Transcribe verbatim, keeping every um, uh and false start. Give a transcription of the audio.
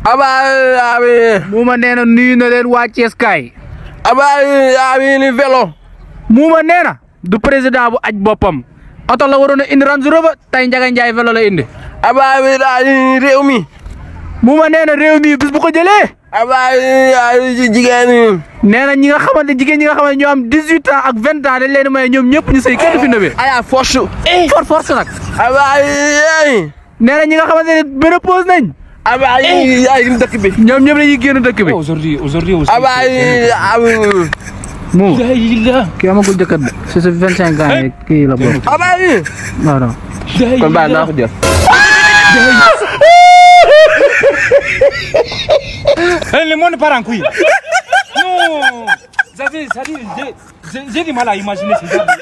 aba abi Mouma nee na nuyu na leen waa Thiès kaay aba abi ni vélo Mouma nee na du président bu aj boppam oto la waroon a indi Range Rover tey Ndiaga Ndiaye vélo la indi aba abi réew mi Mouma nee na réew mi bis bu ko jëlee aba jigéen ñi nee na ñi nga xamante jigéen ñi nga xamante ñoo am dix-huit ans ak vingt ans dañ leen may ñoom ñëpp ñu sëy kenn fi nëbee aya force for force nag aba nee na ñi nga xamante ne ménopause nañ aba ay dëkk bi ñoom ñëpp dañuy génn dëkk bi aujourd'hui aujourd'hui aussi aba abi mu kii amagul jëkkër de c'est ce vingt-cinq ans yi kii la bokk aba non non kon baa naa ko jël le monde part en couille. Non, ça c'est, ça dit, j'ai du mal à imaginer ces gens.